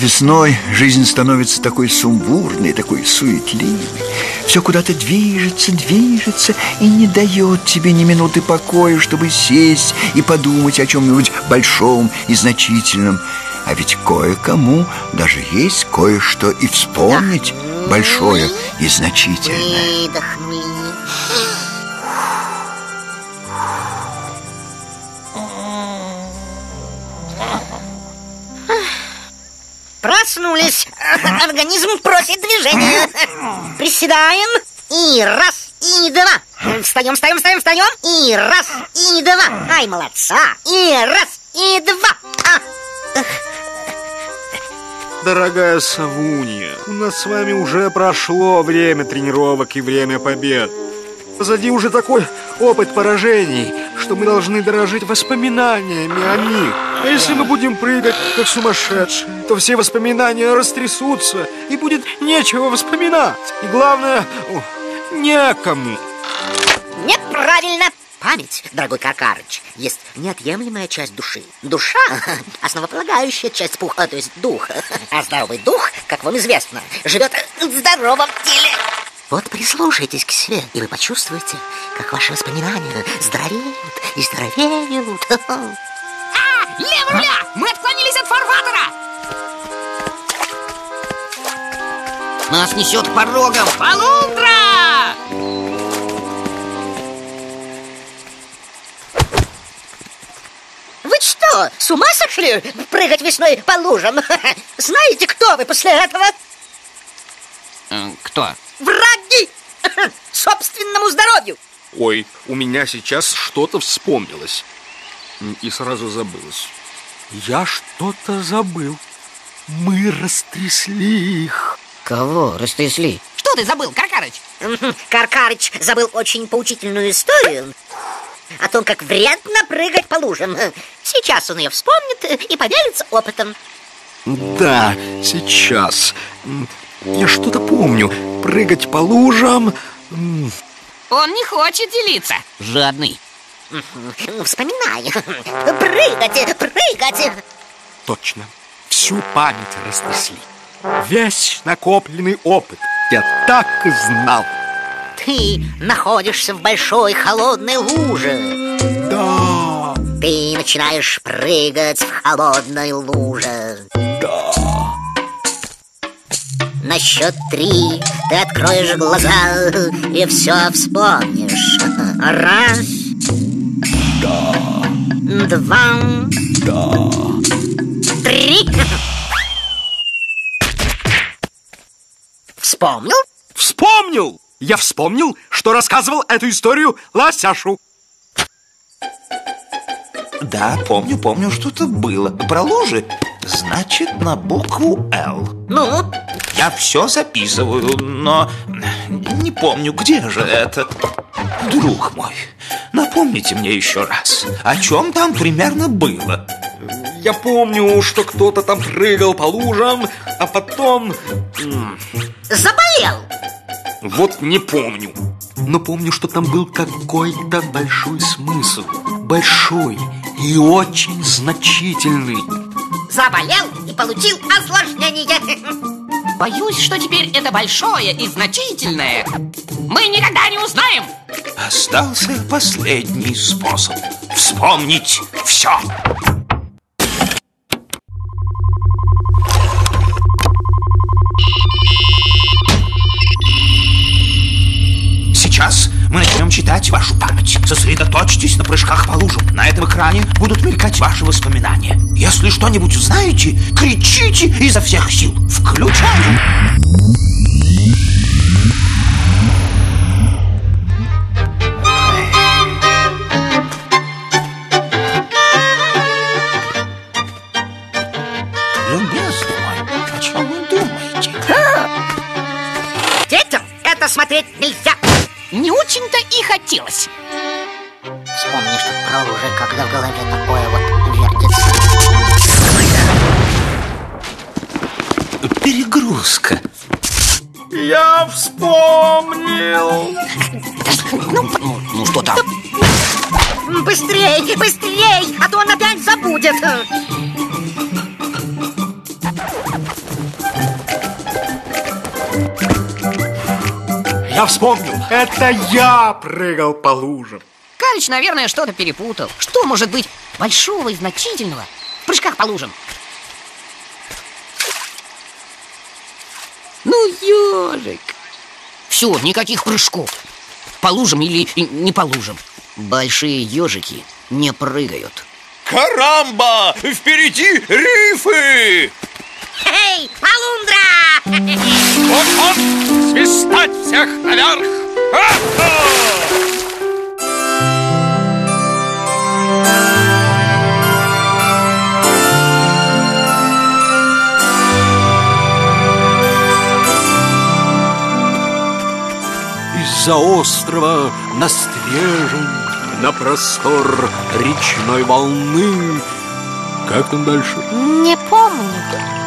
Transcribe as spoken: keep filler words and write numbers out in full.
Весной жизнь становится такой сумбурной, такой суетливой. Все куда-то движется, движется и не дает тебе ни минуты покоя, чтобы сесть и подумать о чем-нибудь большом и значительном. А ведь кое-кому даже есть кое-что и вспомнить большое и значительное. Выдохни. Проснулись. Организм просит движения. Приседаем. И раз, и два. Встаем, встаем, встаем, встаем. И раз, и два. Ай, молодца. И раз, и два. А. Дорогая Савунья, у нас с вами уже прошло время тренировок и время побед. Позади уже такой опыт поражений, что мы должны дорожить воспоминаниями о них. А если мы будем прыгать как сумасшедшие, то все воспоминания растрясутся, и будет нечего вспоминать. И главное, некому. Неправильно. Память, дорогой Каркарыч, есть неотъемлемая часть души. Душа – основополагающая часть пуха, то есть дух. А здоровый дух, как вам известно, живет в здоровом теле. Вот прислушайтесь к себе, и вы почувствуете, как ваши воспоминания здоровеют и здоровеют. А, лево руля! Мы отклонились от фарватера! Нас несет к порогам. Полундра! Вы что, с ума сошли прыгать весной по лужам? Знаете, кто вы после этого? Кто? Враги! Собственному здоровью! Ой, у меня сейчас что-то вспомнилось. И сразу забылось. Я что-то забыл. Мы растрясли их. Кого растрясли? Что ты забыл, Каркарыч? Каркарыч забыл очень поучительную историю о том, как вредно прыгать по лужам. Сейчас он ее вспомнит и поделится опытом. Да, сейчас. Я что-то помню. Прыгать по лужам... Он не хочет делиться. Жадный. Ну, вспоминай. Прыгать, прыгать. Точно. Всю память разнесли. Весь накопленный опыт. Я так и знал. Ты находишься в большой холодной луже. Да. Ты начинаешь прыгать в холодной луже. Да. На счет три ты откроешь глаза и все вспомнишь. Раз. Да. Два. Да. Три. Вспомнил? Вспомнил! Я вспомнил, что рассказывал эту историю Лосяшу. Да, помню, помню, что-то было. Про лужи, значит, на букву «Л». Ну? Я все записываю, но не помню, где же это. Друг мой, напомните мне еще раз, о чем там примерно было. Я помню, что кто-то там прыгал по лужам, а потом... Заболел! Вот не помню. Но помню, что там был какой-то большой смысл. Большой и очень значительный. Заболел и получил осложнение. Боюсь, что теперь это большое и значительное мы никогда не узнаем. Остался последний способ вспомнить все. Сейчас мы начнем читать вашу память. Сосредоточьтесь на прыжках по лужам. На этом экране будут мелькать ваши воспоминания. Если что-нибудь узнаете, кричите изо всех сил. Включаем. Любезный мой, о чем вы думаете? Детям это смотреть нельзя. Не очень-то и хотелось. Вспомни, что про лужи, когда в голове такое вот вертится. Перегрузка. Я вспомнил. Ну, ну что там? Быстрей, быстрей, а то он опять забудет. Я вспомнил. Это я прыгал по лужам. Карыч, наверное, что-то перепутал. Что может быть большого и значительного в прыжках по лужам? Ну, ежик. Все, никаких прыжков. По лужам или не по лужам. Большие ежики не прыгают. Карамба! Впереди рифы! Эй, полундра! Вот он! Свистать всех наверх! А-ха! Из-за острова на стрежень, на простор речной волны. Как там дальше? Не помню.